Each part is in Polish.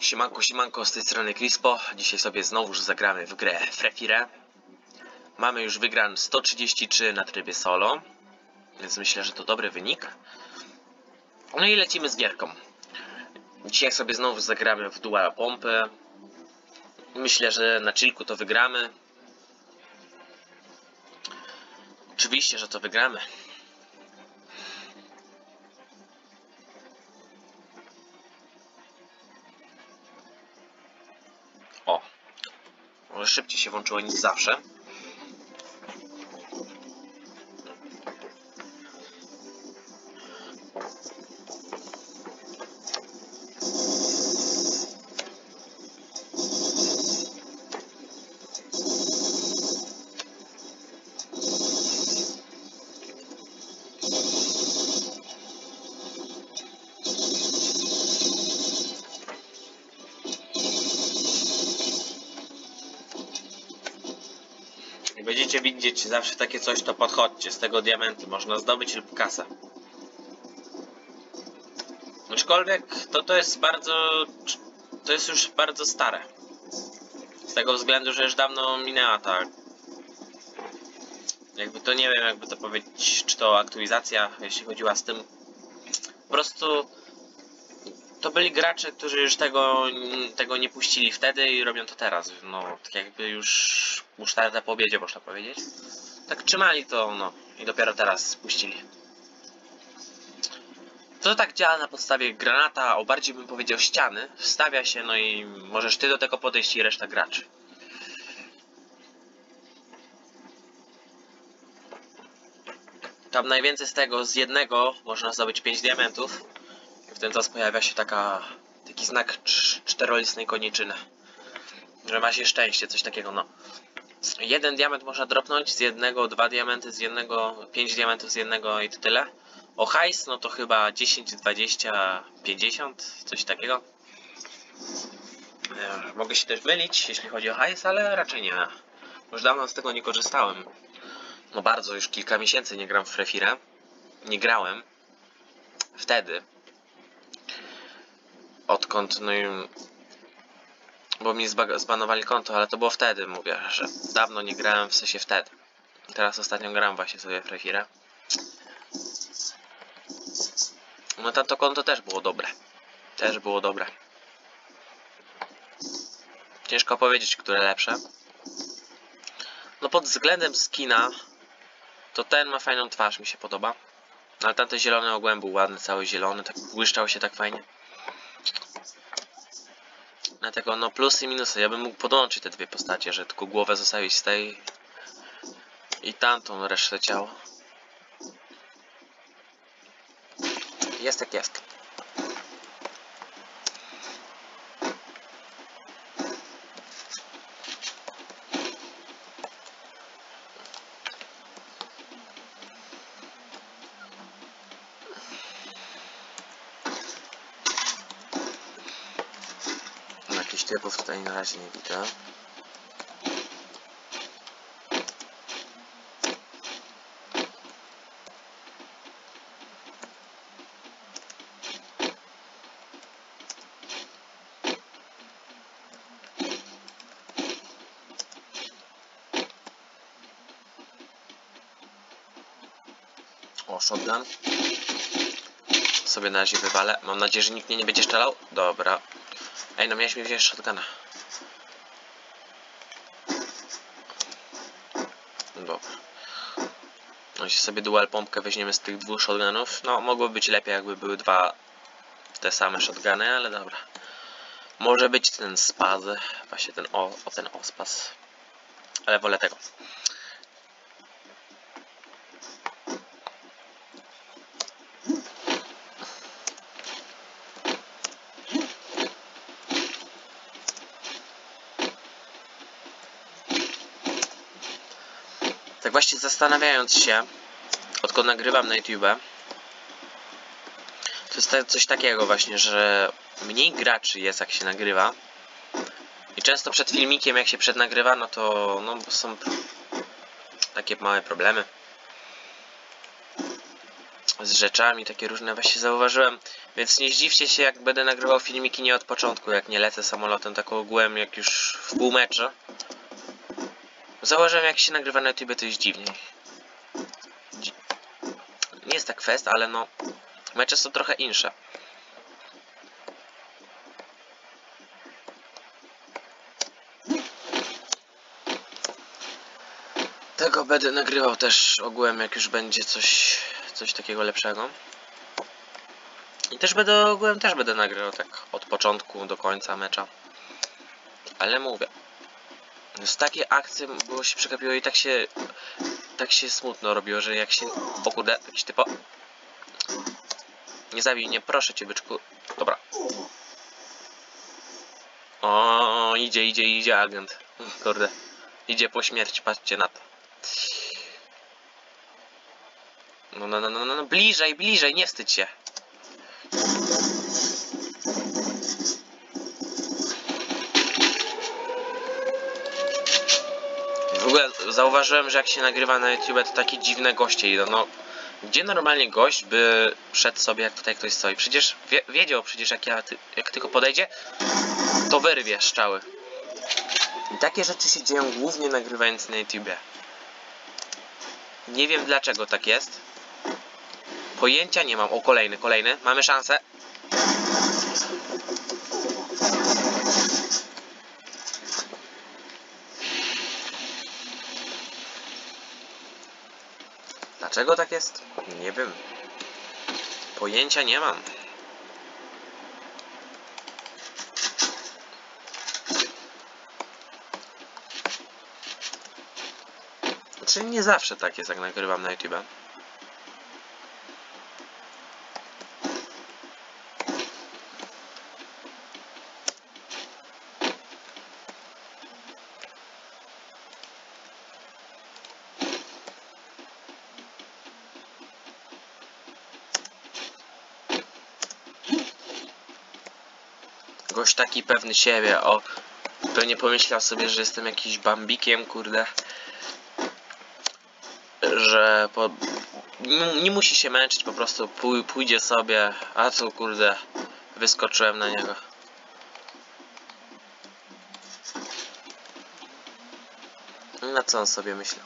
Siemanko, siemanko, z tej strony Crispo. Dzisiaj sobie znowuż zagramy w grę Free Fire. Mamy już wygran 133 na trybie solo, więc myślę, że to dobry wynik. No i lecimy z gierką. Dzisiaj sobie znowu zagramy w dual pompy. Myślę, że na chillku to wygramy. Oczywiście, że to wygramy. O, może szybciej się włączyło niż zawsze. Jak będziecie widzieć zawsze takie coś, to podchodźcie. Z tego diamenty można zdobyć lub kasę. Aczkolwiek to jest bardzo... To jest już bardzo stare. Z tego względu, że już dawno minęła ta... Jakby to nie wiem, jakby to powiedzieć, czy to aktualizacja, jeśli chodziła z tym. Po prostu... To byli gracze, którzy już tego nie puścili wtedy i robią to teraz. No, tak jakby już musztarda po obiedzie, można powiedzieć. Tak trzymali to, no, i dopiero teraz spuścili. To tak działa na podstawie granata, o bardziej bym powiedział ściany. Wstawia się, no i możesz ty do tego podejść i reszta graczy. Tam najwięcej z tego, z jednego można zdobyć 5 diamentów. I w ten czas pojawia się taki znak czterolistnej koniczyny. Że ma się szczęście, coś takiego, no. 1 diament można dropnąć z jednego, 2 diamenty z jednego, 5 diamentów z jednego i to tyle. O hajs, no to chyba 10, 20, 50, coś takiego. Mogę się też mylić, jeśli chodzi o hajs, ale raczej nie. Już dawno z tego nie korzystałem. No bardzo, już kilka miesięcy nie gram w Free Fire. Nie grałem. Wtedy. Odkąd, no i... Bo mi zbanowali konto, ale to było wtedy, mówię, że dawno nie grałem, w sensie wtedy. Teraz ostatnio gram właśnie sobie w Free Fire. No tamto konto też było dobre. Też było dobre. Ciężko powiedzieć, które lepsze. No pod względem skina, to ten ma fajną twarz, mi się podoba. Ale tamten zielony ogółem był ładny, cały zielony, tak błyszczał się tak fajnie. Dlatego no plusy i minusy. Ja bym mógł podłączyć te dwie postacie, że tylko głowę zostawić z tej i tamtą resztę ciała. Jest jak jest. Jakichś typów tutaj na razie nie widzę. O, shotgun. Sobie na razie wywalę. Mam nadzieję, że nikt mnie nie będzie strzelał. Dobra. Ej, no miałeś mi wziąć shotguna. Dobra. No jeśli sobie dual pompkę weźmiemy z tych dwóch shotgunów, no mogłoby być lepiej, jakby były dwa te same shotguny, ale dobra. Może być ten spaz, właśnie ten ospas. Ale wolę tego. Tak właśnie zastanawiając się, odkąd nagrywam na YouTube, to jest coś takiego właśnie, że mniej graczy jest, jak się nagrywa. I często przed filmikiem, jak się przednagrywa, no to no, są takie małe problemy. z rzeczami, takie różne właśnie zauważyłem. Więc nie zdziwcie się, jak będę nagrywał filmiki nie od początku, jak nie lecę samolotem tak ogółem, jak już w półmetrze. Zauważyłem, jak się nagrywa na YouTube, to jest dziwniej. Nie jest tak fest, ale no, mecze są trochę insze. Tego będę nagrywał też ogółem, jak już będzie coś takiego lepszego. I też ogółem będę nagrywał tak od początku do końca mecza. Ale mówię, z takiej akcji było się przegapiło i tak się smutno robiło, że jak się... O kurde, jakiś typo... Nie zabij mnie, proszę cię, byczku. Dobra. O, idzie agent. Kurde. Idzie po śmierć, patrzcie na to. No, bliżej, nie wstydź się. W ogóle zauważyłem, że jak się nagrywa na YouTube, to takie dziwne goście idą. No, gdzie normalnie gość by szedł sobie, jak tutaj ktoś stoi? Przecież wiedział przecież, jak tylko podejdzie, to wyrwie strzały. I takie rzeczy się dzieją głównie nagrywając na YouTube. Nie wiem dlaczego tak jest. Pojęcia nie mam. O, kolejny. Mamy szansę. Dlaczego tak jest? Nie wiem. Pojęcia nie mam. Znaczy nie zawsze tak jest, jak nagrywam na YouTube. Gość taki pewny siebie, o, pewnie pomyślał sobie, że jestem jakiś bambikiem, kurde. Że nie musi się męczyć, po prostu pójdzie sobie, a co kurde, wyskoczyłem na niego. Na co on sobie myślał?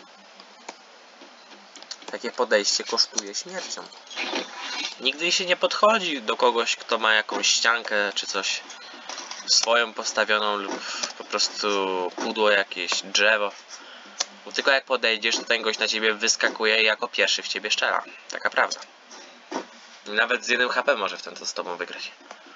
Takie podejście kosztuje śmiercią. Nigdy się nie podchodzi do kogoś, kto ma jakąś ściankę czy coś swoją postawioną lub po prostu pudło jakieś, drzewo. Bo tylko jak podejdziesz, to ten gość na ciebie wyskakuje i jako pierwszy w ciebie strzela. Taka prawda. Nawet z 1 HP może w ten to z tobą wygrać.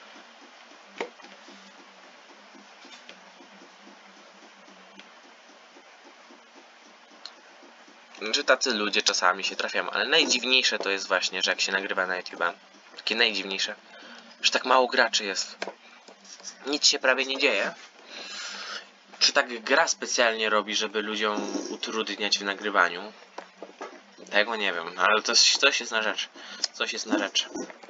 Znaczy tacy ludzie czasami się trafiają, ale najdziwniejsze to jest właśnie, że jak się nagrywa na YouTube, takie najdziwniejsze, że tak mało graczy jest. Nic się prawie nie dzieje. Czy tak gra specjalnie robi, żeby ludziom utrudniać w nagrywaniu? Tego nie wiem, ale coś jest na rzecz. Coś jest na rzecz.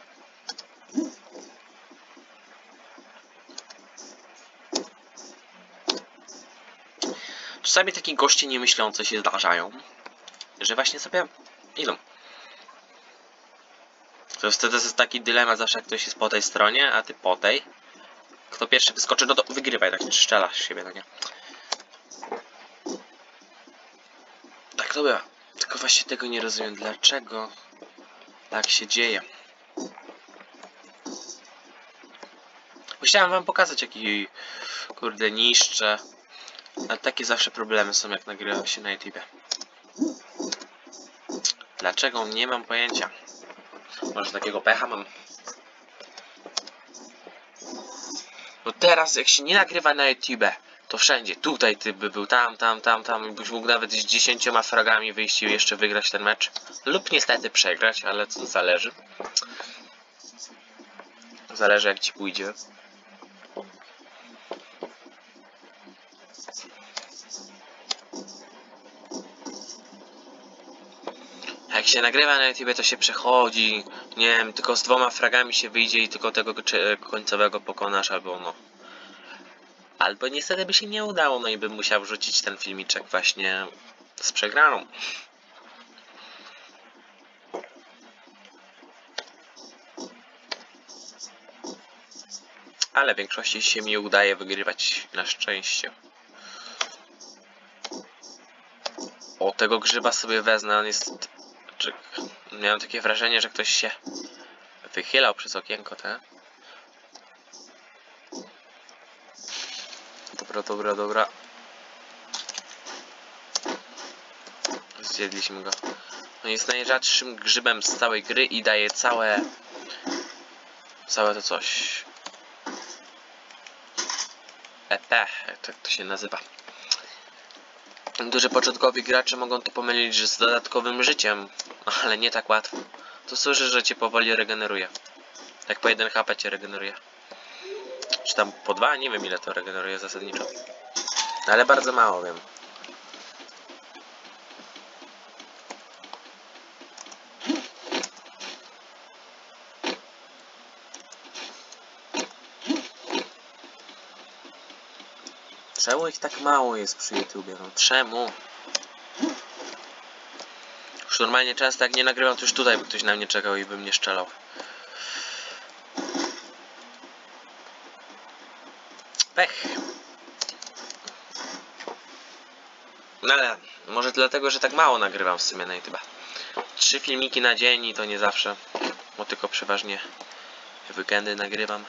Czasami takie goście niemyślące się zdarzają, że właśnie sobie idą. To wtedy jest taki dylemat zawsze, jak ktoś jest po tej stronie, a ty po tej. Kto pierwszy wyskoczy, no to wygrywaj, tak strzelasz siebie, no nie? Tak to bywa. Tylko właśnie tego nie rozumiem, dlaczego tak się dzieje. Chciałem wam pokazać, jaki kurde niszcze. Ale takie zawsze problemy są, jak nagrywa się na YouTube. Dlaczego? Nie mam pojęcia. Może takiego pecha mam. Bo teraz jak się nie nagrywa na YouTube, to wszędzie, tutaj ty by był, tam i byś mógł nawet z 10 fragami wyjść i jeszcze wygrać ten mecz. Lub niestety przegrać, ale co zależy. Zależy jak ci pójdzie. Jak się nagrywa na YouTube, to się przechodzi, nie wiem, tylko z 2 fragami się wyjdzie i tylko tego końcowego pokonasz, albo no. Albo niestety by się nie udało, no i bym musiał wrzucić ten filmiczek właśnie z przegraną. Ale w większości się mi udaje wygrywać, na szczęście. O, tego grzyba sobie wezmę, on jest... Miałem takie wrażenie, że ktoś się wychylał przez okienko, tak? Dobra. Zjedliśmy go. On jest najrzadszym grzybem z całej gry i daje całe to coś. EP, jak to się nazywa. Duży początkowi gracze mogą to pomylić z dodatkowym życiem, ale nie tak łatwo. To służy, że cię powoli regeneruje. Jak po 1 HP cię regeneruje. Czy tam po 2? Nie wiem ile to regeneruje zasadniczo. Ale bardzo mało wiem. Czemu ich tak mało jest przy YouTubie? No czemu? Już normalnie często jak nie nagrywam, to już tutaj by ktoś na mnie czekał i by mnie strzelał. Pech. No ale może dlatego, że tak mało nagrywam w sumie na YouTube. 3 filmiki na dzień i to nie zawsze, bo tylko przeważnie w weekendy nagrywam.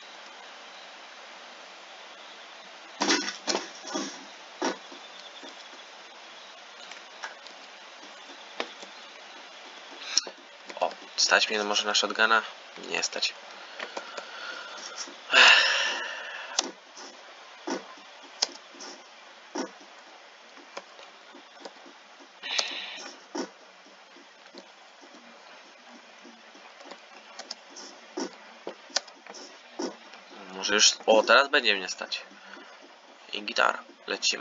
O, stać mnie może na shotguna? Nie stać. Może już... O, teraz będzie mnie stać. I gitara. Lecimy.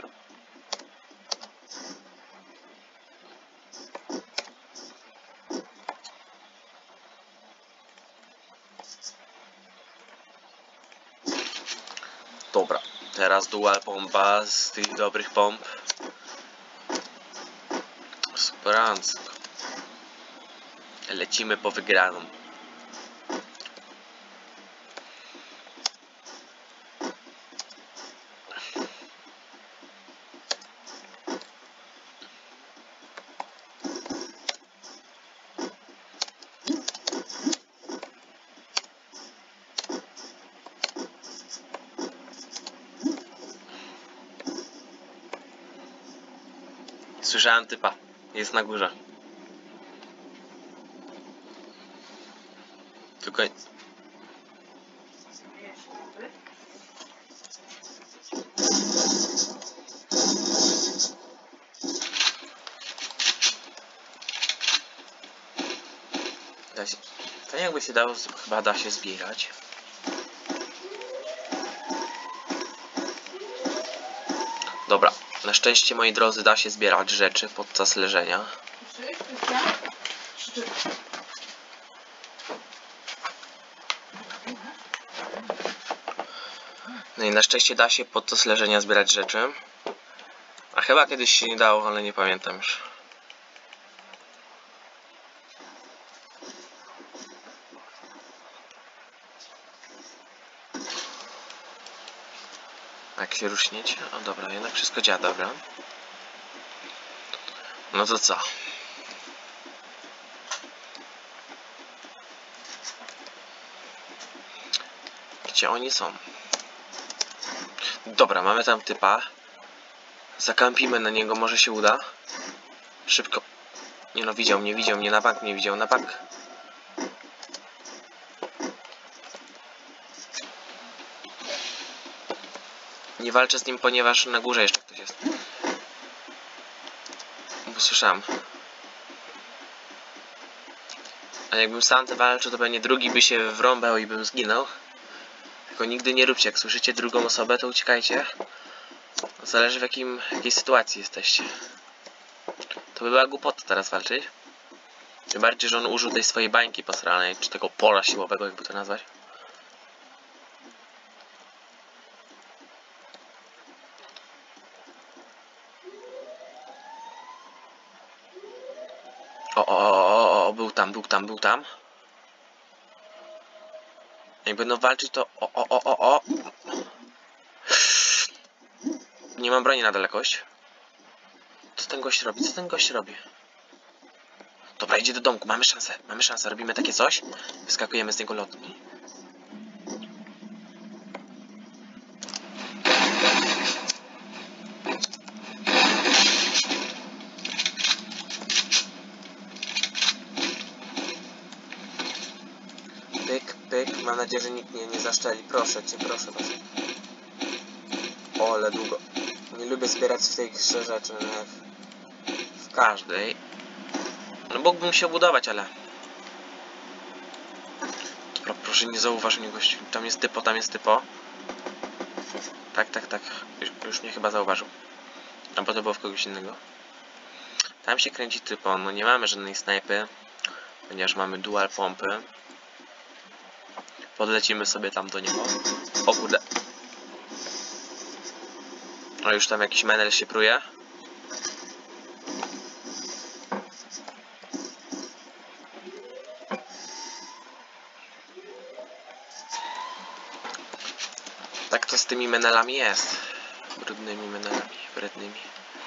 Dobra. Teraz dual pompa z tych dobrych pomp. Superancko. Lecimy po wygraną. Słyszałem typa. Jest na górze. Tylko... To jakby się dało, chyba da się zbierać. Dobra, na szczęście moi drodzy da się zbierać rzeczy podczas leżenia. No i na szczęście da się podczas leżenia zbierać rzeczy. A chyba kiedyś się nie dało, ale nie pamiętam już. Jak się ruszniecie? O dobra, jednak wszystko działa, dobra. No to co? Gdzie oni są? Dobra, mamy tam typa. Zakampimy na niego, może się uda. Szybko. Nie no, widział mnie, na bank mnie widział, na bank. Nie walczę z nim, ponieważ na górze jeszcze ktoś jest. Bo słyszałem. A jakbym sam walczył, to pewnie drugi by się wrąbał i bym zginął. Tylko nigdy nie róbcie, jak słyszycie drugą osobę, to uciekajcie. Zależy w jakiej sytuacji jesteście. To by była głupota teraz walczyć. Tym bardziej, że on użył tej swojej bańki posranej, czy tego pola siłowego, jakby to nazwać. O, był tam. Jak będą walczyć, to o. Nie mam broni na dalekość. Co ten gość robi? Co ten gość robi? Dobra, idzie do domku. Mamy szansę. Robimy takie coś. Wyskakujemy z niego lotni. Pyk. Mam nadzieję, że nikt mnie nie zaszczeli. Proszę cię. O, ale długo. Nie lubię zbierać w tej grze rzeczy. W każdej. No mógłbym się budować, ale... Dobra, proszę nie zauważ mnie, gościu. Tam jest typo. Tak. Już mnie chyba zauważył. Albo to było w kogoś innego. Tam się kręci typo. No nie mamy żadnej snajpy. Ponieważ mamy dual pompy. Podlecimy sobie tam do niego. O kurde. No już tam jakiś menel się pruje. Tak to z tymi menelami jest. Brudnymi menelami, wrednymi.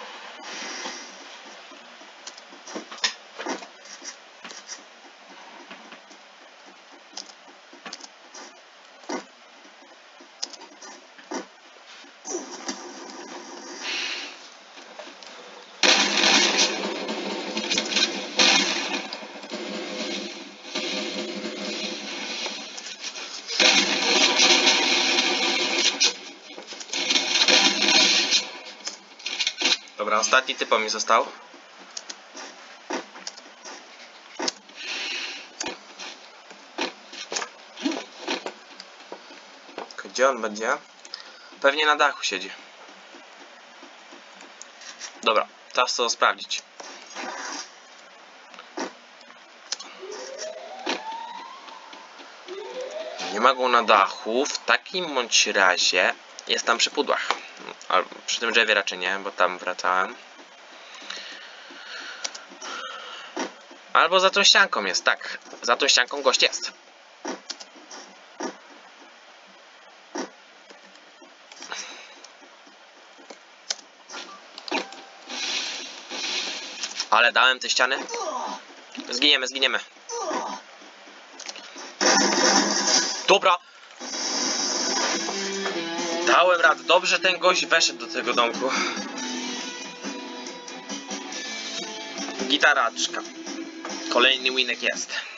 Dobra, ostatni typo mi został. Gdzie on będzie? Pewnie na dachu siedzi. Dobra, czas to sprawdzić. Nie ma go na dachu. W takim bądź razie jest tam przy pudłach. Przy tym drzewie raczej nie, bo tam wracałem. Albo za tą ścianką jest, tak. Za tą ścianką gość jest. Ale dałem te ściany. Zginiemy. Dobra. Dałem radę. Dobrze ten gość weszedł do tego domku. Gitaraczka. Kolejny winek jest.